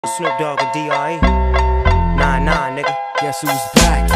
Snoop Dogg and D.R.E. Nah, nigga. Guess who's back?